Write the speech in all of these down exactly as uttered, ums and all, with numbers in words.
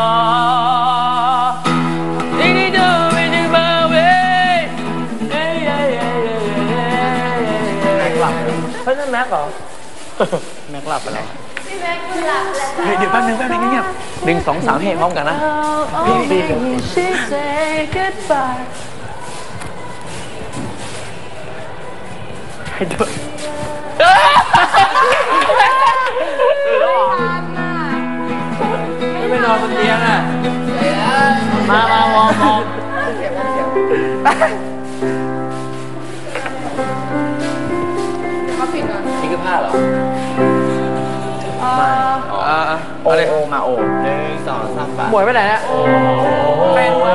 ที่นี่ดูไม่ดูมาเว้ยแม็กหลับเฮ้ยนั่นแม็กเหรอแม็กหลับไปแล้วพี่แม็กคุณหลับแล้วเดี๋ยวแป๊บนึงแป๊บนึงเงียบหนึ่งสองสามเฮ้พร้อมกันนะพี่พี่ให้ด้วยไม่ไปนอนบนเตียงอ่ะมามามองมองนี่คือผ้าเหรอไม่โอโอมาโอหนึ่งสองสามบาทหมวยไปไหนเนี่ยเป็นโอ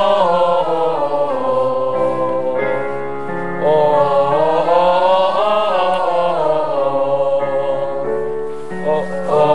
โอโอ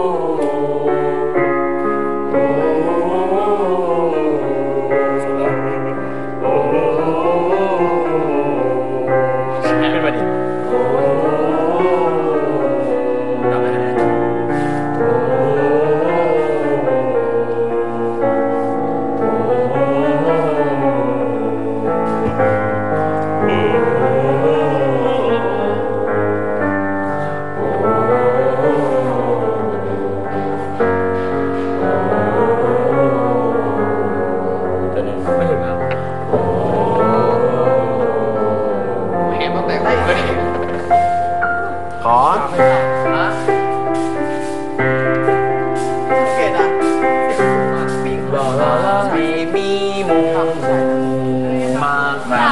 เ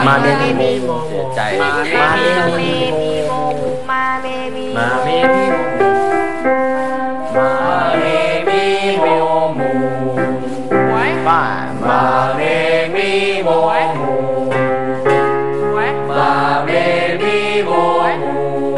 มาเมมีโมเสียใจมาเมมีโมมาเมมีมาเมมีมาเมมีโมมูไว้มามาเมมีโมมูไว้มาเมมีโมมู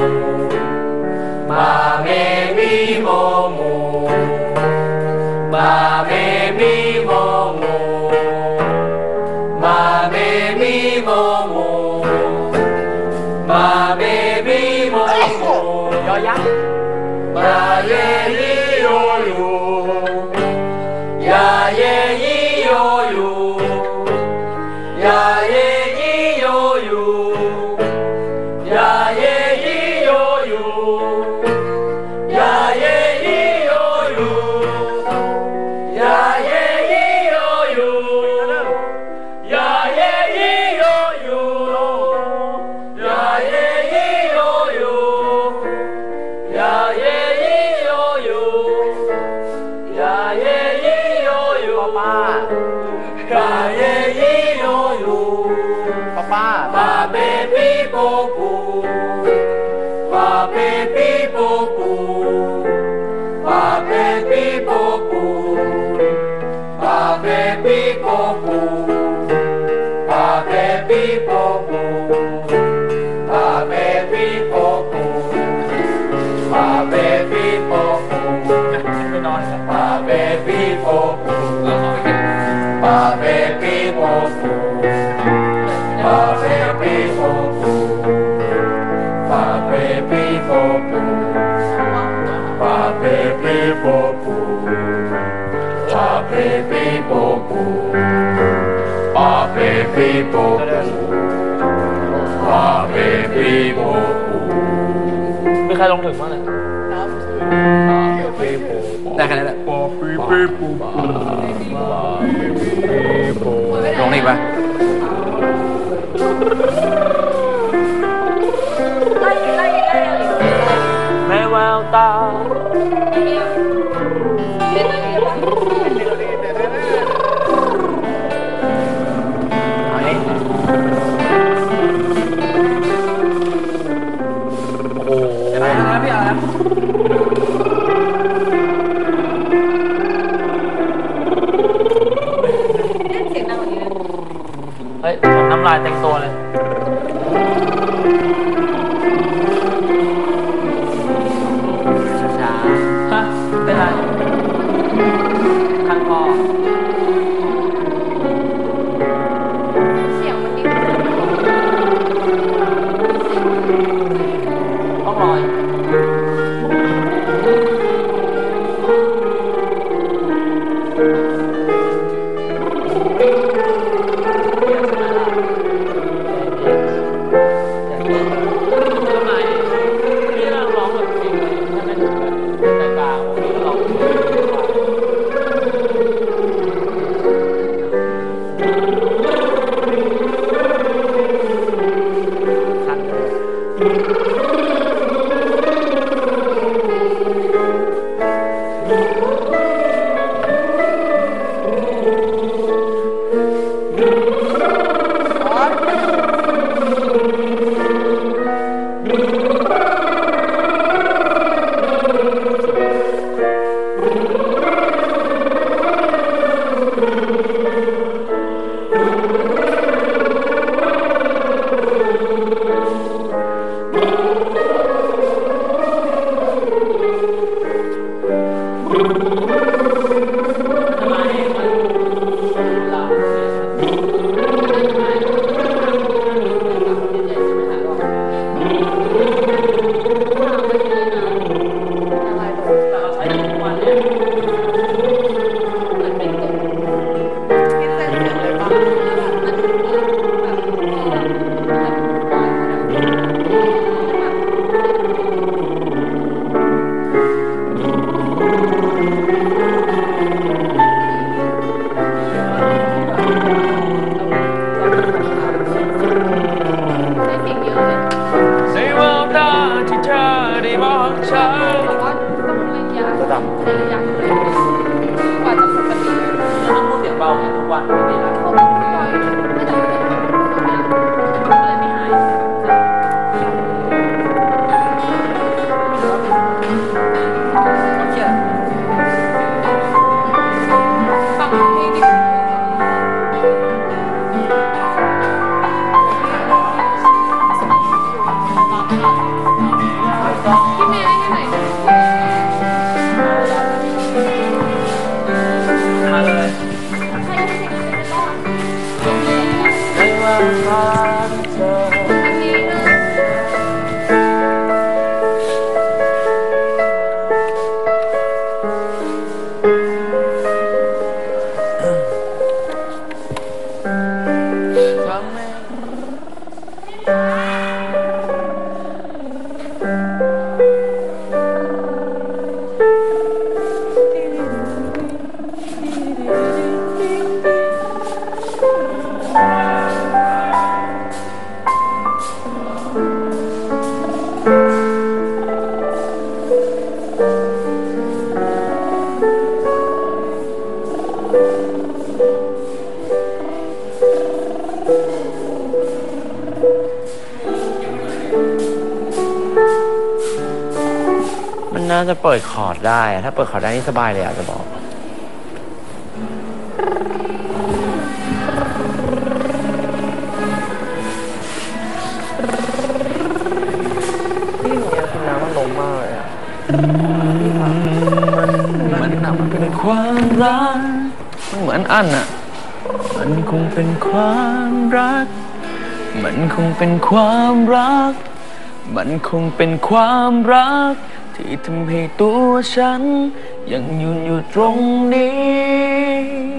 มาเมมีโมมูมาเมมีโมมูมาเมมีโมมูมาเมมีโมมูยอยักษ์มาเยยิโยยูยาเยยิโยยูยาเยยิโยยูยาเยยิโยยูยาเยยิโยยูยาเยยิโยยูยาเยยิโยยูยาเยยิโยยูยาเยยิโยยูยาเยยิโยยูป้ายาเยยิโยยูป้าป้าป้าเบบี้โบปูป้าเบบี้โบปูป้าเบบี้โบปูป้าเบบี้โบปูป้าเบบี้โบปูป้าเบบี้โบปูป้าเบบี้โบปูไปนอนครับป้าเบบี้โบปูป้าเบบี้โบปูป้าเบบี้โบปูป้าเบบี้โบปูป้าเบบี้โบปูป้าเบบี้โบปูป้าเบบี้โบปูป้าเบบี้โบปูมีใครลงถึงบ้างเนี่ยได้แค่นั้นแหละลงอีกปะแม่แววตาโอ้โหอะไรนะพี่อะไรนะเฮ้ยผมน้ำลายเต็มตัวเลยช้าๆฮะเป็นไรข้างคอเสียงมันนิ่งต้องรอยวันไม่ได้นะาจะเปิดคอร์ดได้ถ้าเปิดคอร์ดได้นี่สบายเลยอ่ะจะบอกที่หนูอยากกินน้ำมันลงมากเลยอ่ะมันมันเป็นความรักมันเหมือนอันอ่ะมันคงเป็นความรักมันคงเป็นความรักมันคงเป็นความรักที่ทำให้ตัวฉันยังยืนอยู่ตรงนี้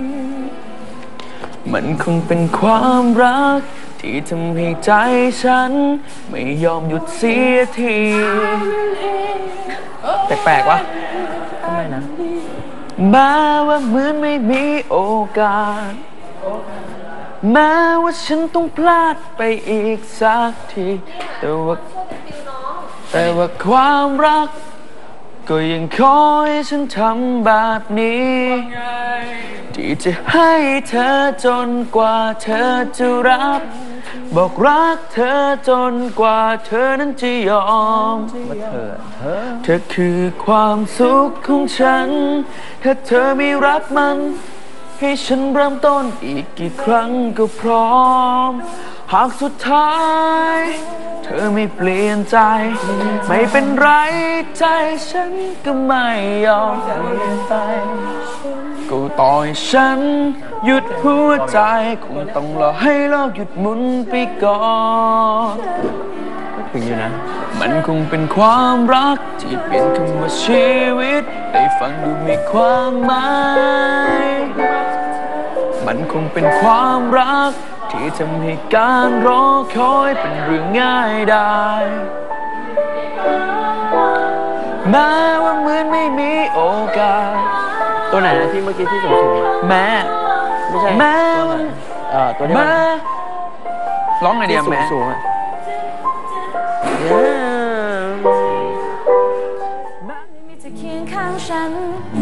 มันคงเป็นความรักที่ทำให้ใจฉันไม่ยอมหยุดเสียทีแปลกๆวะทำไมนะแม้ว่าเหมือนไม่มีโอกาสแม้ว่าฉันต้องพลาดไปอีกสักทีแต่ว่าแต่ว่าความรักก็ยังคอยฉันทำแบบนี้ที่จะให้เธอจนกว่าเธอจะรับบอกรักเธอจนกว่าเธอนั้นจะยอมว่าเธอเธอคือความสุขของฉันถ้าเธอไม่รักมันให้ฉันเริ่มต้นอีกกี่ครั้งก็พร้อมหากสุดท้ายเธอไม่เปลี่ยนใจไม่เป็นไรใจฉันก็ไม่ยอมเปลี่ยนไปก็ต่อให้ฉันหยุดหัวใจคงต้องรอให้โลกหยุดหมุนไปก่อนก็ถึงอยู่นะมันคงเป็นความรักที่เปลี่ยนคำว่าชีวิตได้ฟังดูมีความหมายมันคงเป็นความรักที่ทำให้การรอคอยเป็นเรื่องง่ายได้แม้ว่าเหมือนไม่มีโอกาสตัวไหนนะที่เมื่อกี้ที่สูงสูงแม้ไม่ใช่แม้เอ่อตัวที่มันร้องไงเดียวแม้สูงอ่ะมีเธอเคียงข้างฉัน